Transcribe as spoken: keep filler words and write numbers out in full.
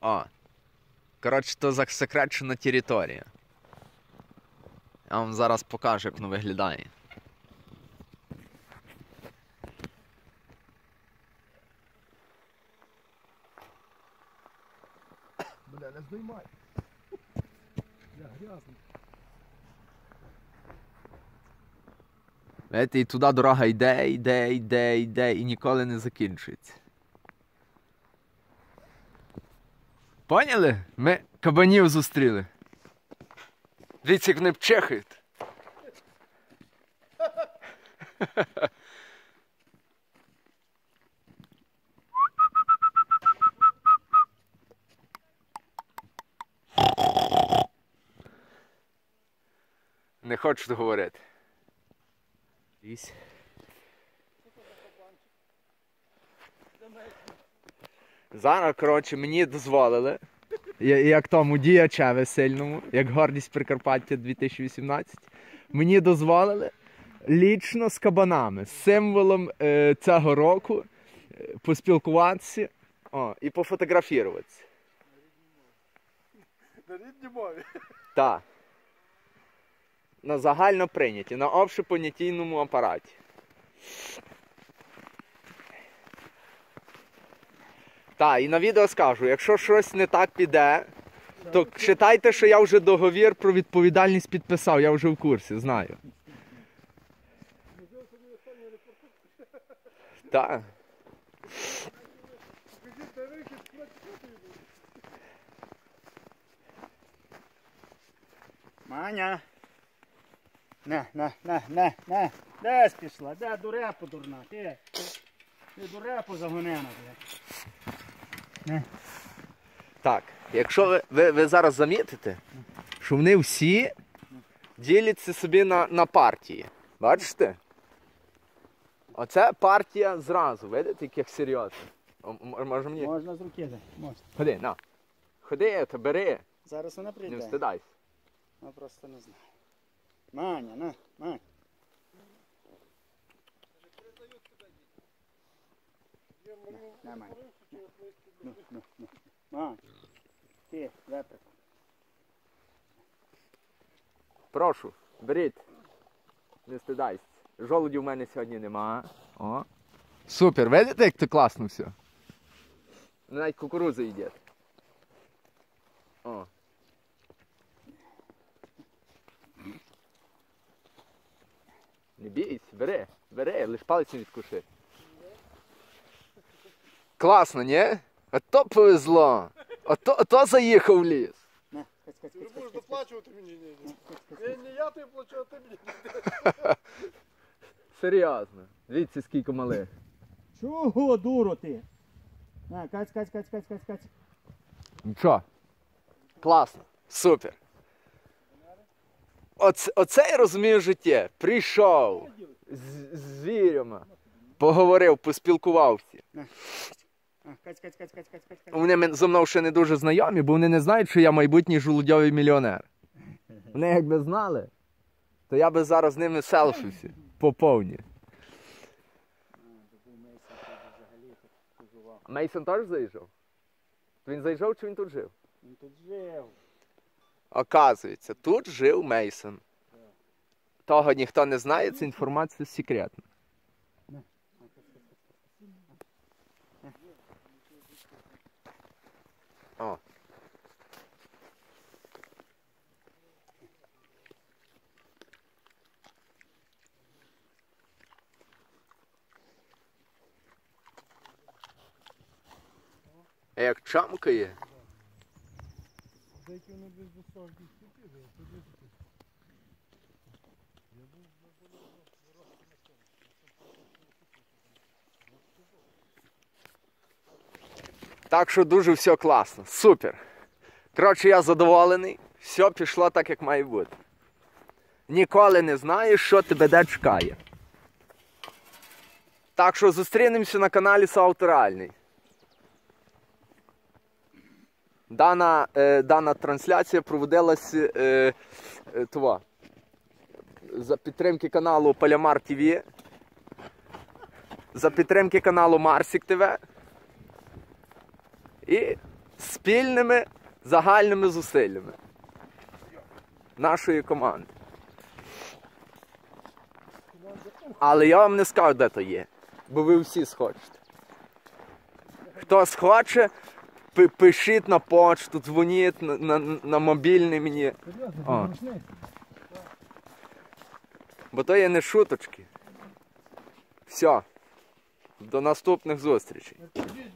О. Коротше, то засекречена територія. Я вам зараз покажу, як воно виглядає. Бля, не здоймай. Я грязний. Знаєте, і туди дорога йде, йде, йде, йде, і ніколи не закінчується. Поняли? Ми кабанів зустріли. Дивіться, як вони чехають. Не хочуть говорити. Зараз, коротше, мені дозволили, як тому діячеві сильному, як гордість Прикарпаття дві тисячі вісімнадцять, мені дозволили лічно з кабанами, з символом е, цього року е, поспілкуватися о, і пофотографіруватися. На рідній мові. Так. На загально прийняті, на общепонятійному апараті. Так, і на відео скажу, якщо щось не так піде, то читайте, що я вже договір про відповідальність підписав, я вже в курсі, знаю. Так. Маня. Не, не, не, не, не. Де пішла? Де дурепу дурна? Ти. Ти дурепу загонена, блядь. Не. Так, якщо ви, ви, ви зараз замітите, що вони всі діляться собі на, на партії. Бачите? Оце партія зразу, видите, як серйозно. Може мені? Можна з руки, можна. Ходи, на. Ходи, та бери. Зараз вона прийде. Не встидайся. Я просто не знаю. Маня, на, Маня. Не, не, Маня. Ну, ну, ну. Маня. Ти, веприк. Прошу, беріть. Не стидайся. Жолудів в мене сьогодні нема. О. Супер, видите, як це класно все? Навіть кукурудзи йде. О. Не бійся, бери, бери, лиш палець не відкуши. Класно, ні? А то повезло. А то, а то заїхав в ліс. На, каць, каць, Ти каць, будеш каць, доплачувати мені, ні, ні. каць, Ні, каць. не я тобі плачу, а ти мені. Серйозно. Дивіться, скільки малих. Чого, дуро ти? На, каць, каць, каць, каць, каць, каць. Нічого. Класно. Супер. Оце, оце я розумію життя. Прийшов з, з звірями, поговорив, поспілкувався. На. А, каць, каць, каць, каць, каць, каць, каць. Вони мен- зо мною ще не дуже знайомі, бо вони не знають, що я майбутній жолудьовий мільйонер. Вони якби знали, то я би зараз з ними селфився по повні. Мейсон теж заїжджав? Він заїжджав чи він тут жив? Він тут жив. Оказується, тут жив Мейсон. Того ніхто не знає, це інформація секретна. О. Як чамкає. Деякі вони без досожні ступі, а тоді такі. Так що дуже все класно. Супер. Коротше, я задоволений. Все пішло так, як має бути. Ніколи не знаєш, що тебе де чекає. Так що зустрінемося на каналі Соавторальний. Дана, е, дана трансляція проводилася е, е, того, за підтримки каналу Палямар ТВ, за підтримки каналу Марсік ТВ і з спільними загальними зусиллями нашої команди. Але я вам не скажу, де то є, бо ви всі схочете. Хто схоче, пи- пишіть на почту, дзвоніть на, на, на мобільний мені. О. Бо то є не шуточки. Все. До наступних зустрічей. Тоді